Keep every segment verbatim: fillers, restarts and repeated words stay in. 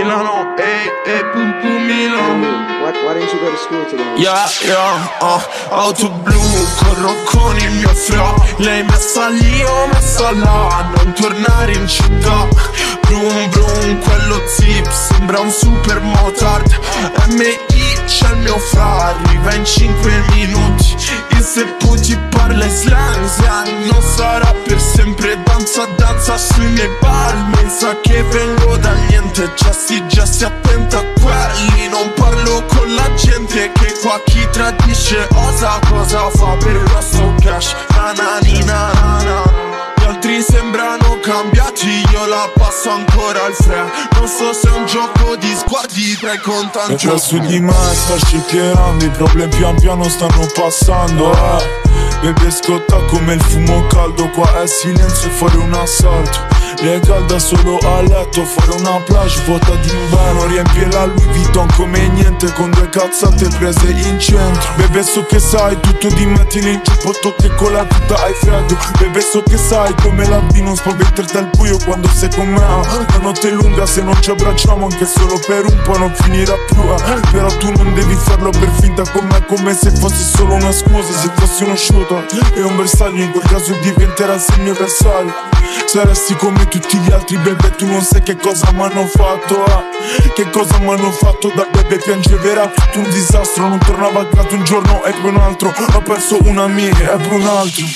Milano, ehi, ehi, pum pum Milano. Why, why didn't you go to school today? Yeah, yeah, uh, auto blu, corro con il mio fra. Lei messa lì, ho messa là, non tornare in città. Brum brum, quello zip sembra un super motard. M I c'è il mio fra, arriva in cinque minuti. E se poi ti parla slang, slang non sarà per sempre. Danza, danza sui miei palmi, sa che vengo da niente. Già si, già si attenta a quelli. Non parlo con la gente, che qua chi tradisce osa. Cosa fa per il nostro cash? Nananina, nanana. Gli altri sembrano cambiati, io la passo ancora al fre. Non so se è un gioco di sguardi tra i contanti. E su di me sta sciccherando, i problemi pian piano stanno passando, eh. Bebe scotta come il fumo caldo, qua è silenzio e fuori un assalto. Lei calda solo a letto, fuori una plage vuota d'inverno. Riempie la Louis Vuitton come niente, con due cazzate prese in centro. Bebe so che sai tutto di me, tieni il giubbotto che con la tuta hai freddo. Bebe so che sai come la di non spaventare al buio quando sei con me. La notte è lunga, se non ci abbracciamo anche solo per un po' non finirà più, eh. Però tu non devi farlo per finta con me, come se fosse solo una scusa. Se fossi uno shooter e un bersaglio, in quel caso diventerassi il mio avversario. Saresti come tutti gli altri, bebe, tu non sai che cosa m'hanno fatto, eh. Che cosa m'hanno fatto, da bebe piangeva, tutto un disastro. Non tornava a casa un giorno e poi un altro. Ho perso un'amica e poi un altro.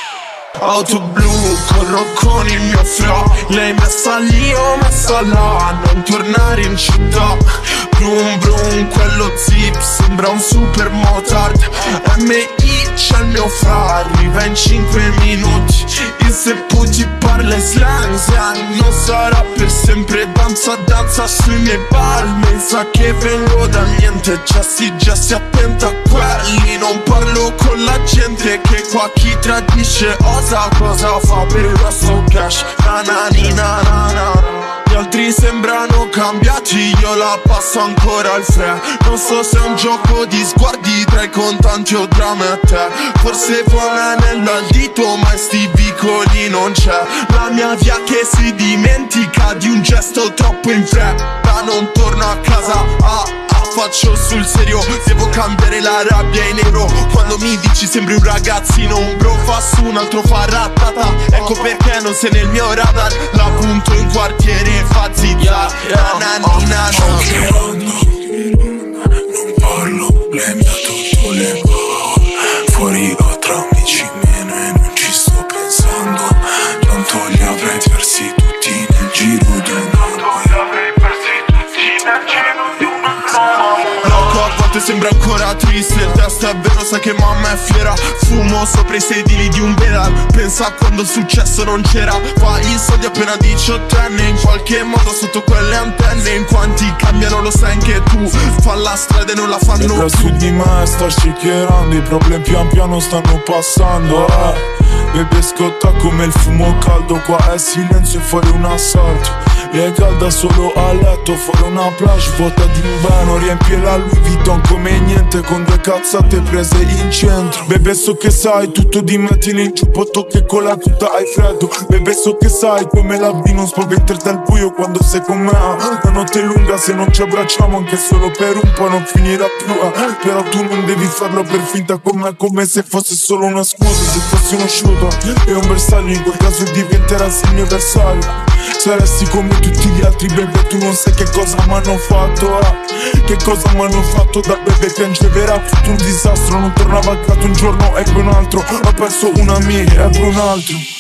Auto blu, corro con il mio fra. Lei messa lì, ho messa là, non tornare in città. Brum brum, quello zip sembra un super motard. M I c'è il mio fra, arriva in cinque minuti. E se poi ti parla slang, slang non sarà per sempre. Danza, danza sui miei palmi, sa che vengo da niente. Già si, già si attenta a quelli. Non parlo con la gente, che qua chi tradisce osa. Cosa fa per il nostro cash? Nananina, nanana. Gli altri sembrano cambiati, io la passo ancora al fre. Non so se è un gioco di sguardi tra i contanti o tra me e te. Forse fa un anello al dito, ma in sti vicoli non c'è. La mia via che si dimentica di un gesto troppo in fretta. Non torno a casa, ah, ah, faccio sul serio. Devo cambiare la rabbia in nero. Quando mi dici sembri un ragazzino, un bro fa su, un altro fa ratata. Ecco perché non sei nel mio radar. La punto in quartiere, fa zizza, nananina. Non parlo, lei mi ha tutto legato. Fuori ho tra amici meno e non ci sto pensando. Tanto li avrei persi tutti nel giro di un anno. Loco, a volte sembra ancora triste. Il testo è vero, sa che mamma è fiera. Fumo sopra i sedili di un pedal. Pensa a quando il successo non c'era. Fa i soldi appena diciottenne. In qualche modo sotto quelle antenne. In quanti cambiano lo sai anche tu. Fa la strada e non la fanno più. E su di me sta sciccherando, i problemi pian piano stanno passando, eh. Bebe scotta come il fumo caldo, qua è silenzio e fuori un assalto. Lei calda solo a letto, fuori una plage vuota d'inverno. Riempie la Louis Vuitton come niente, con due cazzate prese in centro. Bebe so che sai tutto di me, tieni il giubbotto che con la tuta hai freddo. Bebe so che sai come la di non spaventarti al buio quando sei con me. La notte è lunga, se non ci abbracciamo anche solo per un po' non finirà più, eh. Però tu non devi farlo per finta con me, come se fosse solo una scusa. Se fossi uno shooter e un bersaglio, in quel caso diventerassi il mio avversario. Saresti come tutti gli altri, bebe, tu non sai che cosa m'hanno fatto, eh. Che cosa m'hanno fatto, da bebe piangeva, tutto un disastro. Non tornava a casa un giorno e poi un altro. Ho perso un'amica e poi un altro.